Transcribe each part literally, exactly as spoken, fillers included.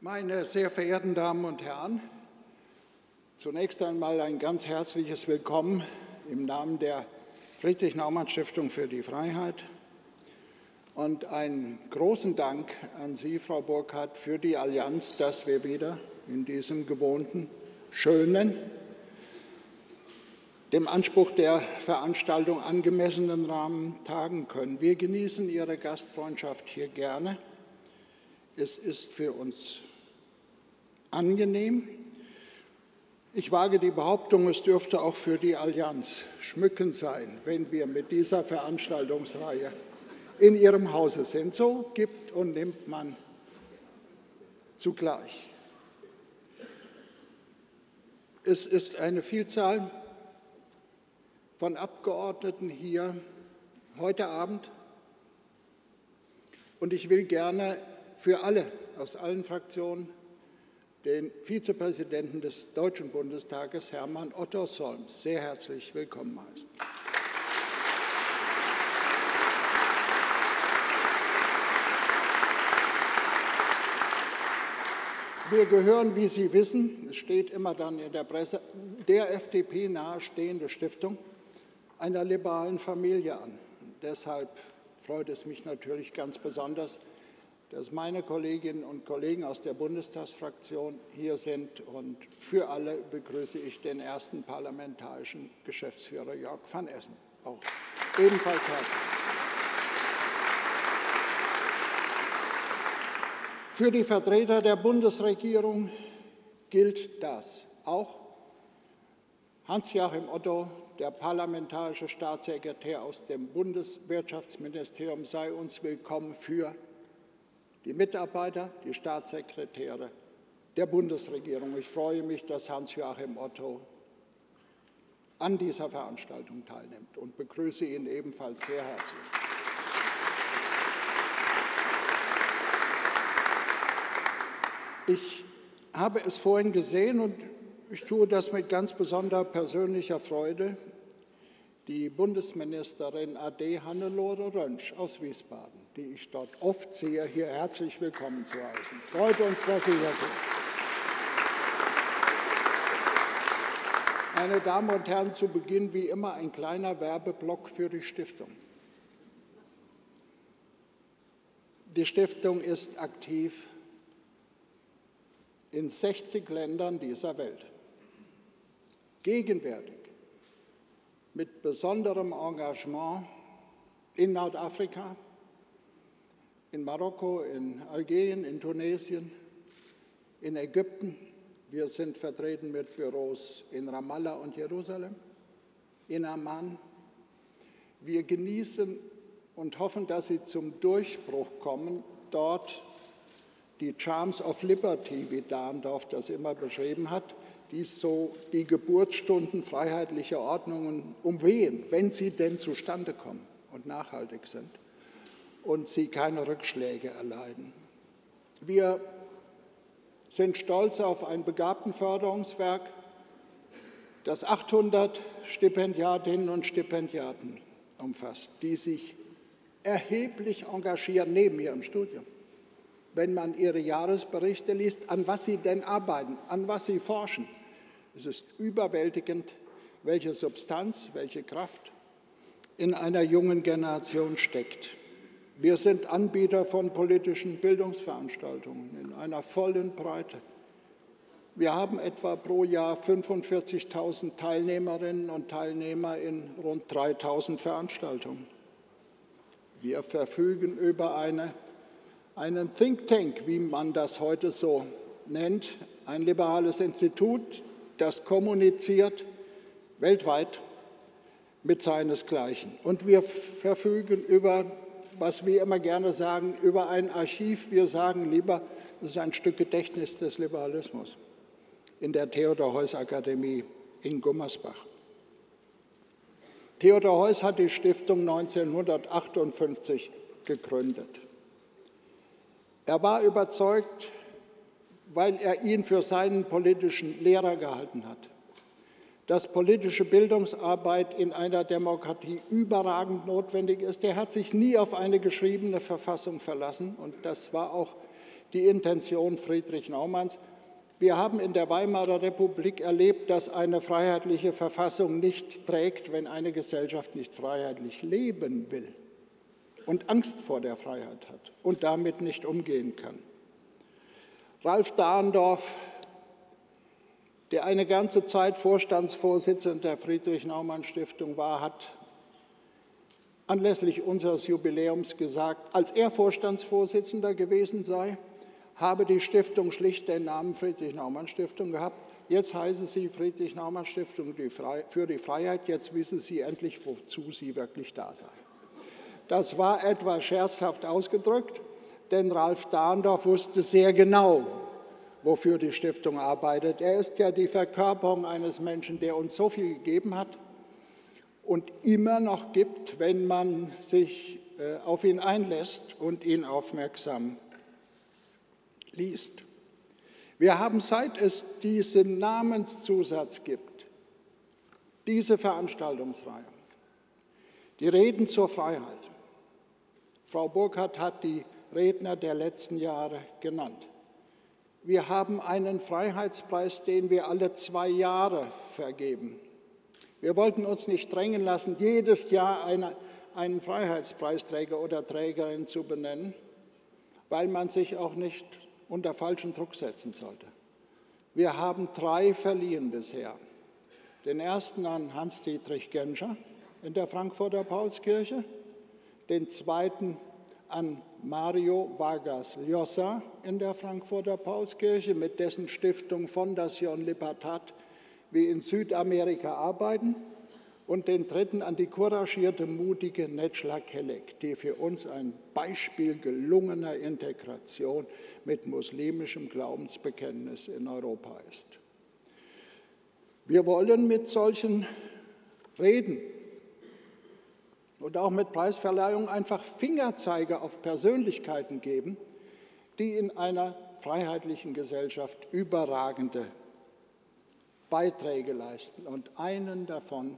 Meine sehr verehrten Damen und Herren, zunächst einmal ein ganz herzliches Willkommen im Namen der Friedrich-Naumann-Stiftung für die Freiheit und einen großen Dank an Sie, Frau Burkhardt, für die Allianz, dass wir wieder in diesem gewohnten, schönen, dem Anspruch der Veranstaltung angemessenen Rahmen tagen können. Wir genießen Ihre Gastfreundschaft hier gerne. Es ist für uns angenehm. Ich wage die Behauptung, es dürfte auch für die Allianz schmückend sein, wenn wir mit dieser Veranstaltungsreihe in Ihrem Hause sind. So gibt und nimmt man zugleich. Es ist eine Vielzahl von Abgeordneten hier heute Abend und ich will gerne für alle aus allen Fraktionen den Vizepräsidenten des Deutschen Bundestages, Hermann Otto Solms, sehr herzlich willkommen heißen. Wir gehören, wie Sie wissen, es steht immer dann in der Presse, der F D P nahestehende Stiftung einer liberalen Familie an. Deshalb freut es mich natürlich ganz besonders, dass meine Kolleginnen und Kollegen aus der Bundestagsfraktion hier sind. Und für alle begrüße ich den ersten parlamentarischen Geschäftsführer Jörg van Essen, auch ebenfalls herzlich. Für die Vertreter der Bundesregierung gilt das auch. Hans-Joachim Otto, der parlamentarische Staatssekretär aus dem Bundeswirtschaftsministerium, sei uns willkommen für die Mitarbeiter, die Staatssekretäre der Bundesregierung. Ich freue mich, dass Hans-Joachim Otto an dieser Veranstaltung teilnimmt und begrüße ihn ebenfalls sehr herzlich. Ich habe es vorhin gesehen und ich tue das mit ganz besonderer persönlicher Freude, die Bundesministerin A D Hannelore Röntsch aus Wiesbaden, die ich dort oft sehe, hier herzlich willkommen zu heißen. Freut uns, dass Sie hier sind. Meine Damen und Herren, zu Beginn wie immer ein kleiner Werbeblock für die Stiftung. Die Stiftung ist aktiv in sechzig Ländern dieser Welt. Gegenwärtig mit besonderem Engagement in Nordafrika, in Marokko, in Algerien, in Tunesien, in Ägypten. Wir sind vertreten mit Büros in Ramallah und Jerusalem, in Amman. Wir genießen und hoffen, dass sie zum Durchbruch kommen, dort die Charms of Liberty, wie Dahndorf das immer beschrieben hat, die so die Geburtsstunden freiheitlicher Ordnungen umwehen, wenn sie denn zustande kommen und nachhaltig sind und sie keine Rückschläge erleiden. Wir sind stolz auf ein Begabtenförderungswerk, das achthundert Stipendiatinnen und Stipendiaten umfasst, die sich erheblich engagieren neben ihrem Studium. Wenn man ihre Jahresberichte liest, an was sie denn arbeiten, an was sie forschen. Es ist überwältigend, welche Substanz, welche Kraft in einer jungen Generation steckt. Wir sind Anbieter von politischen Bildungsveranstaltungen in einer vollen Breite. Wir haben etwa pro Jahr fünfundvierzigtausend Teilnehmerinnen und Teilnehmer in rund dreitausend Veranstaltungen. Wir verfügen über eine einen Think Tank, wie man das heute so nennt, ein liberales Institut, das kommuniziert weltweit mit seinesgleichen. Und wir verfügen über, was wir immer gerne sagen, über ein Archiv. Wir sagen lieber, es ist ein Stück Gedächtnis des Liberalismus in der Theodor-Heuss-Akademie in Gummersbach. Theodor Heuss hat die Stiftung neunzehnhundertachtundfünfzig gegründet. Er war überzeugt, weil er ihn für seinen politischen Lehrer gehalten hat, dass politische Bildungsarbeit in einer Demokratie überragend notwendig ist. Er hat sich nie auf eine geschriebene Verfassung verlassen und das war auch die Intention Friedrich Naumanns. Wir haben in der Weimarer Republik erlebt, dass eine freiheitliche Verfassung nicht trägt, wenn eine Gesellschaft nicht freiheitlich leben will und Angst vor der Freiheit hat und damit nicht umgehen kann. Ralf Dahrendorf, der eine ganze Zeit Vorstandsvorsitzender der Friedrich-Naumann-Stiftung war, hat anlässlich unseres Jubiläums gesagt, als er Vorstandsvorsitzender gewesen sei, habe die Stiftung schlicht den Namen Friedrich-Naumann-Stiftung gehabt. Jetzt heiße sie Friedrich-Naumann-Stiftung für die Freiheit. Jetzt wisse sie endlich, wozu sie wirklich da sei. Das war etwas scherzhaft ausgedrückt, denn Ralf Dahrendorf wusste sehr genau, wofür die Stiftung arbeitet. Er ist ja die Verkörperung eines Menschen, der uns so viel gegeben hat und immer noch gibt, wenn man sich auf ihn einlässt und ihn aufmerksam liest. Wir haben, seit es diesen Namenszusatz gibt, diese Veranstaltungsreihe, die Reden zur Freiheit. Frau Burkhardt hat die Redner der letzten Jahre genannt. Wir haben einen Freiheitspreis, den wir alle zwei Jahre vergeben. Wir wollten uns nicht drängen lassen, jedes Jahr eine, einen Freiheitspreisträger oder Trägerin zu benennen, weil man sich auch nicht unter falschen Druck setzen sollte. Wir haben drei verliehen bisher. Den ersten an Hans-Dietrich Genscher in der Frankfurter Paulskirche, den zweiten an Mario Vargas Llosa in der Frankfurter Paulskirche, mit dessen Stiftung Fondation Libertad wir in Südamerika arbeiten, und den dritten an die couragierte, mutige Necla Kelek, die für uns ein Beispiel gelungener Integration mit muslimischem Glaubensbekenntnis in Europa ist. Wir wollen mit solchen Reden und auch mit Preisverleihungen einfach Fingerzeige auf Persönlichkeiten geben, die in einer freiheitlichen Gesellschaft überragende Beiträge leisten. Und einen davon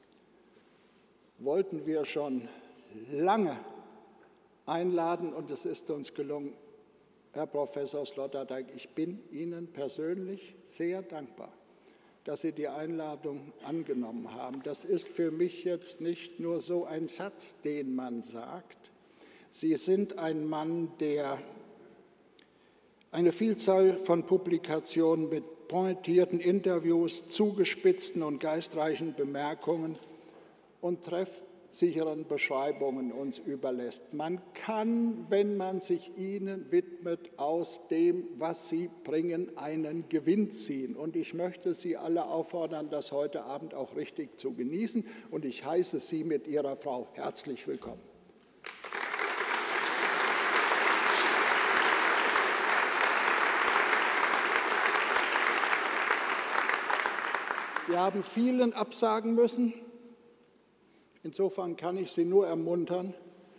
wollten wir schon lange einladen, und es ist uns gelungen. Herr Professor Sloterdijk, ich bin Ihnen persönlich sehr dankbar, dass Sie die Einladung angenommen haben. Das ist für mich jetzt nicht nur so ein Satz, den man sagt. Sie sind ein Mann, der eine Vielzahl von Publikationen mit pointierten Interviews, zugespitzten und geistreichen Bemerkungen und treffsicheren Beschreibungen uns überlässt. Man kann, wenn man sich ihnen widmet, aus dem, was sie bringen, einen Gewinn ziehen. Und ich möchte Sie alle auffordern, das heute Abend auch richtig zu genießen. Und ich heiße Sie mit Ihrer Frau herzlich willkommen. Wir haben vielen absagen müssen. Insofern kann ich Sie nur ermuntern,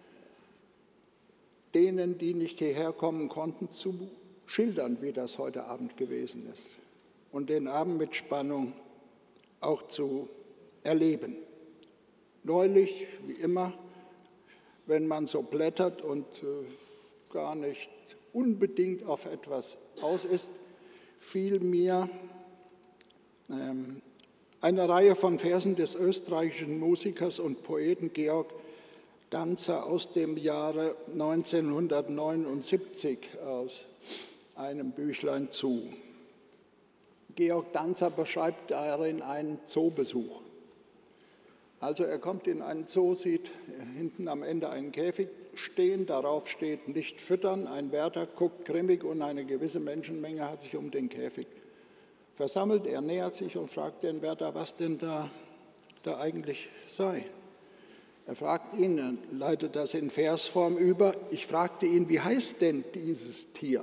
denen, die nicht hierher kommen konnten, zu schildern, wie das heute Abend gewesen ist und den Abend mit Spannung auch zu erleben. Neulich, wie immer, wenn man so blättert und äh, gar nicht unbedingt auf etwas aus ist, fiel mir ähm, eine Reihe von Versen des österreichischen Musikers und Poeten Georg Danzer aus dem Jahre neunzehnhundertneunundsiebzig aus einem Büchlein zu. Georg Danzer beschreibt darin einen Zoobesuch. Also er kommt in einen Zoo, sieht hinten am Ende einen Käfig stehen, darauf steht nicht füttern, ein Wärter guckt grimmig und eine gewisse Menschenmenge hat sich um den Käfig versammelt. Er nähert sich und fragt den Wärter, was denn da, da eigentlich sei. Er fragt ihn, er leitet das in Versform über. Ich fragte ihn, wie heißt denn dieses Tier?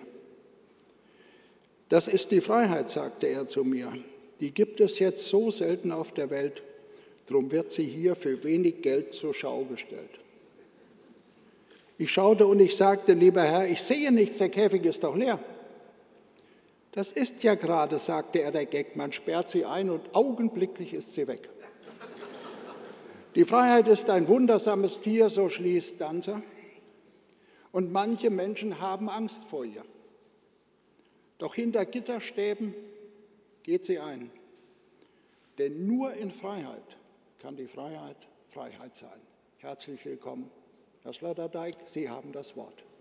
Das ist die Freiheit, sagte er zu mir. Die gibt es jetzt so selten auf der Welt, drum wird sie hier für wenig Geld zur Schau gestellt. Ich schaute und ich sagte, lieber Herr, ich sehe nichts, der Käfig ist doch leer. Das ist ja gerade, sagte er, der Gag, man sperrt sie ein und augenblicklich ist sie weg. Die Freiheit ist ein wundersames Tier, so schließt Danzer, und manche Menschen haben Angst vor ihr. Doch hinter Gitterstäben geht sie ein. Denn nur in Freiheit kann die Freiheit Freiheit sein. Herzlich willkommen, Herr Sloterdijk, Sie haben das Wort.